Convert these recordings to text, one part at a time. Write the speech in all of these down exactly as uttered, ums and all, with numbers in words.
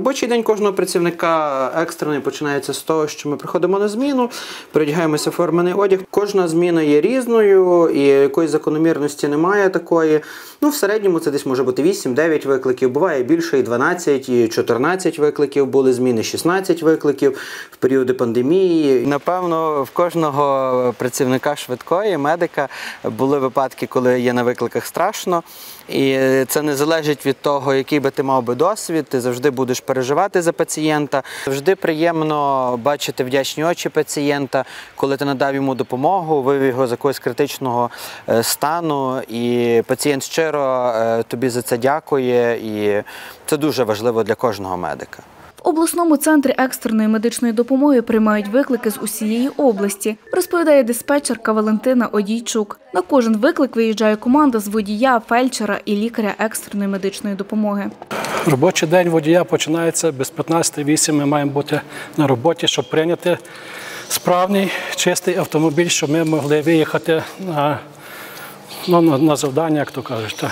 Робочий день кожного працівника екстрений починається з того, що ми приходимо на зміну, передягаємося в формений одяг. Кожна зміна є різною і якоїсь закономірності немає такої. Ну, в середньому це десь може бути вісім-дев'ять викликів, буває більше і дванадцять, і чотирнадцять викликів були зміни, шістнадцять викликів в періоди пандемії. Напевно, в кожного працівника швидкої, медика, були випадки, коли є на викликах страшно. І це не залежить від того, який би ти мав би досвід, ти завжди будеш переживати за пацієнта. Завжди приємно бачити вдячні очі пацієнта, коли ти надав йому допомогу, вивів його з якогось критичного стану, і пацієнт щиро тобі за це дякує, і це дуже важливо для кожного медика. В обласному центрі екстреної медичної допомоги приймають виклики з усієї області, розповідає диспетчерка Валентина Одійчук. На кожен виклик виїжджає команда з водія, фельдшера і лікаря екстреної медичної допомоги. Робочий день водія починається без п'ятнадцяти вісім. Ми маємо бути на роботі, щоб прийняти справний, чистий автомобіль, щоб ми могли виїхати на, ну, на завдання, як то кажуть.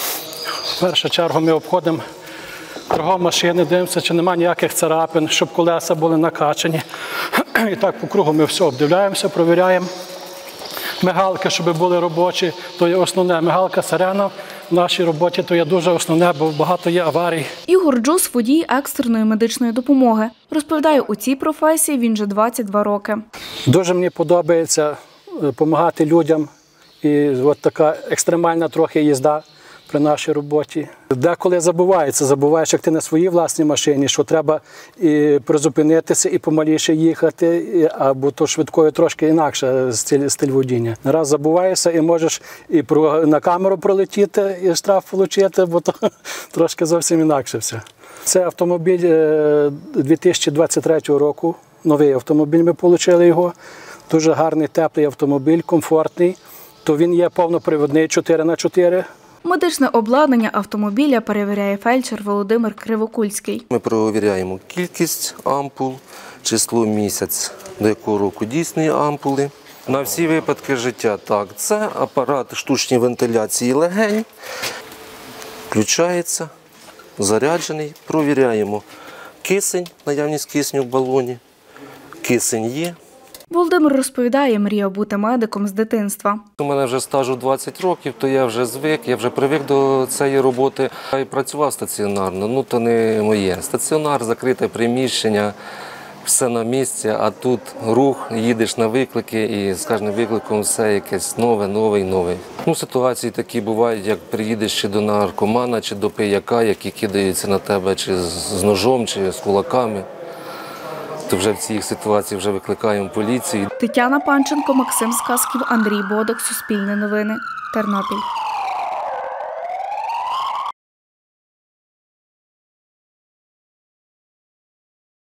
В першу чергу ми обходимо кругом машини, дивимося, чи немає ніяких царапин, щоб колеса були накачані. І так по кругу ми все обдивляємося, провіряємо. Мигалки, щоб були робочі, то є основне. Мигалка, сирена в нашій роботі, то є дуже основне, бо багато є аварій. Ігор Джус – водій екстреної медичної допомоги. Розповідає, у цій професії він вже двадцять два роки. Дуже мені подобається допомагати людям. І от така екстремальна трохи їзда при нашій роботі. Деколи забувається, забуваєш, як ти на своїй власній машині, що треба і призупинитися, і помаліше їхати, або то швидкою трошки інакше стиль, стиль водіння. Раз забуваєшся і можеш і на камеру пролетіти, і штраф отримати, бо то трошки зовсім інакше все. Це автомобіль дві тисячі двадцять третього року, новий автомобіль, ми отримали його. Дуже гарний, теплий автомобіль, комфортний. То він є повнопривідний чотири на чотири. Медичне обладнання автомобіля перевіряє фельдшер Володимир Кривокульський. Ми перевіряємо кількість ампул, число, місяць, до якого року дійсні ампули. На всі випадки життя. Так, це апарат штучної вентиляції легень. Включається, заряджений. Провіряємо кисень, наявність кисню в балоні. Кисень є. Володимир розповідає, мріяв бути медиком з дитинства. У мене вже стажу двадцять років, то я вже звик, я вже привик до цієї роботи. Я і працював стаціонарно, ну то не моє. Стаціонар, закрите приміщення, все на місці, а тут рух, їдеш на виклики і з кожним викликом все якесь нове, нове і нове. Ну, ситуації такі бувають, як приїдеш чи до наркомана, чи до пияка, які кидаються на тебе чи з ножом, чи з кулаками. То вже в цій ситуації вже викликаємо поліцію. Тетяна Панченко, Максим Сказків, Андрій Бодак, Суспільне новини, Тернопіль.